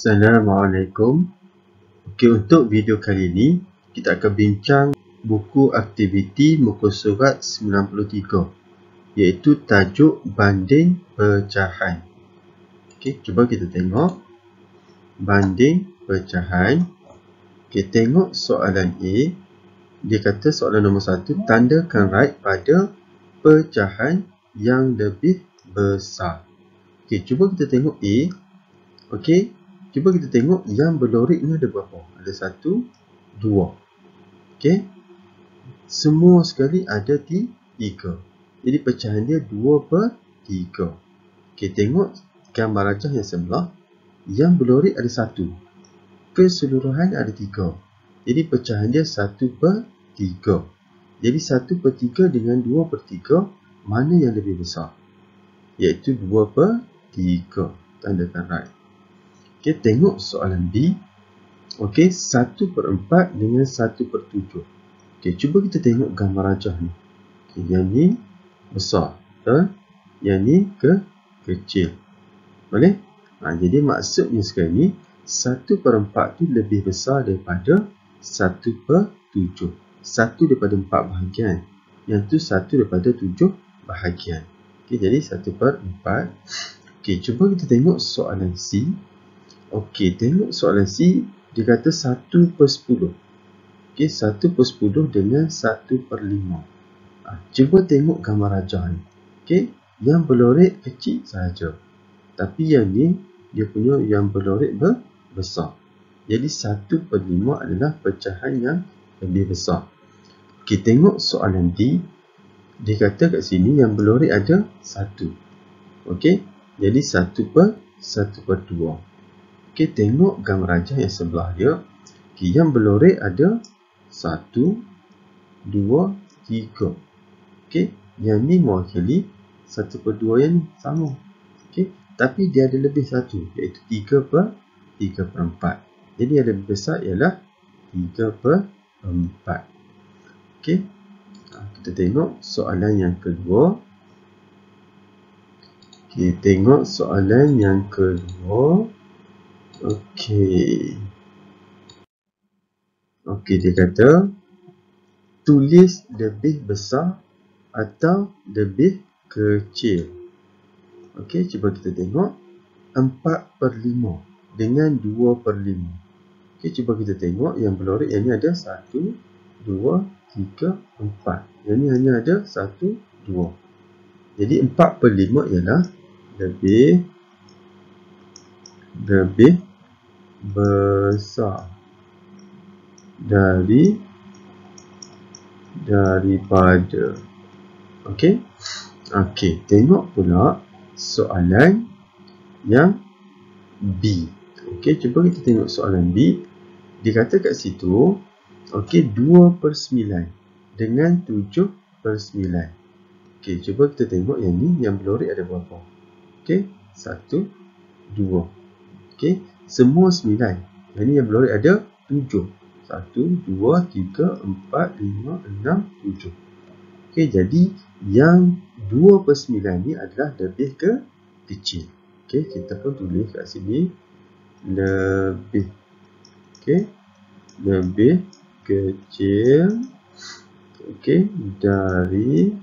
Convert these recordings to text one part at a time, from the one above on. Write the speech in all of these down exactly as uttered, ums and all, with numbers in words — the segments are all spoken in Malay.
Assalamualaikum. Okey, untuk video kali ini kita akan bincang buku aktiviti muka surat sembilan puluh tiga, iaitu tajuk banding pecahan. Okey, cuba kita tengok banding pecahan. Okey, tengok soalan A. Dia kata soalan nombor satu, tandakan right pada pecahan yang lebih besar. Okey, cuba kita tengok A. Okey, cuba kita tengok yang berlorek ni ada berapa? Ada satu, dua. Okey, semua sekali ada tiga. Jadi pecahan dia dua per tiga. Okey, tengok gambar rajah yang sebelah. Yang berlorek ada satu. Keseluruhan ada tiga. Jadi pecahan dia satu per tiga. Jadi satu per tiga dengan dua per tiga, mana yang lebih besar? Iaitu dua per tiga. Tandakan right. Okey, tengok soalan B. Okey, satu per empat dengan satu per tujuh. Okey, cuba kita tengok gambar rajah ni. Okey, yang ni besar dan yang ni ke kecil. Boleh? Ha, jadi maksudnya sekarang ni satu per empat tu lebih besar daripada satu per tujuh. satu daripada empat bahagian. Yang tu satu daripada tujuh bahagian. Okey, jadi satu per empat. Okey, cuba kita tengok soalan C. Okey, tengok soalan C. Dia kata satu per sepuluh. Okey, satu per sepuluh dengan satu per lima. Ha, cuba tengok gambar rajah ni. Okey, yang berlorek kecil sahaja. Tapi yang ni, dia punya yang berlorek besar. Jadi satu per lima adalah pecahan yang lebih besar. Okey, tengok soalan D. Dia kata kat sini yang berlorek ada satu. Okey, jadi satu per satu per dua. Okey, tengok gambar rajah yang sebelah dia. Okey, yang berlorek ada satu, dua, tiga. Okey, yang ni mewakili satu per dua yang ni sama. Okey, tapi dia ada lebih satu, iaitu tiga per tiga per empat. Jadi yang lebih besar ialah tiga per empat. Okey, kita tengok soalan yang kedua. Okey, tengok soalan yang kedua. Okey. Okey, dia kata tulis lebih besar atau lebih kecil. Okey, cuba kita tengok empat per lima dengan dua per lima. Okey, cuba kita tengok yang berlorek yang ni ada satu, dua, tiga, empat. Yang ni hanya ada satu, dua. Jadi empat per lima ialah lebih lebih besar dari daripada. Okey. Okey, tengok pula soalan yang B. Okey, cuba kita tengok soalan B. Dia kata kat situ, okey, dua per sembilan dengan tujuh per sembilan. Okey, cuba kita tengok yang ni, yang berlorek ada berapa? Okey, satu, dua. Okey, semua sembilan. Yang ni yang berlorek ada tujuh. satu, dua, tiga, empat, lima, enam, tujuh. Okey, jadi yang dua per sembilan ni adalah lebih ke kecil. Okey, kita pun tulis kat sini lebih. Okey, lebih kecil. Okey, dari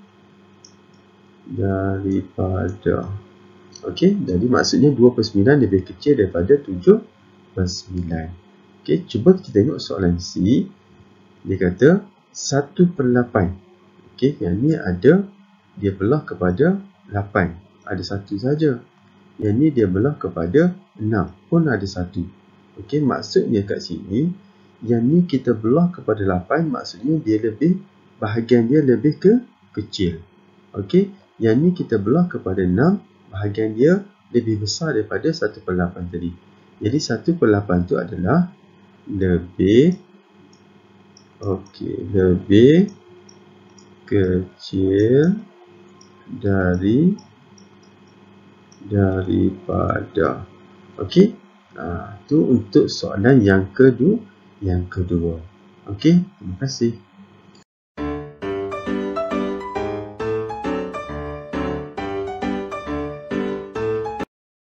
daripada. Okey, jadi maksudnya dua per sembilan lebih kecil daripada tujuh per sembilan. Okey, cuba kita tengok soalan C. Dia kata satu per lapan. Okey, yang ni ada, dia belah kepada lapan. Ada satu saja. Yang ni dia belah kepada enam. Pun ada satu. Okey, maksudnya kat sini, yang ni kita belah kepada lapan, maksudnya dia lebih, bahagian dia lebih ke kecil. Okey, yang ni kita belah kepada enam, bahagian dia lebih besar daripada satu per lapan tadi. Jadi satu per lapan tu adalah lebih, okey, lebih kecil dari daripada. Okey, ha, tu untuk soalan yang kedua, yang kedua. Okey, terima kasih.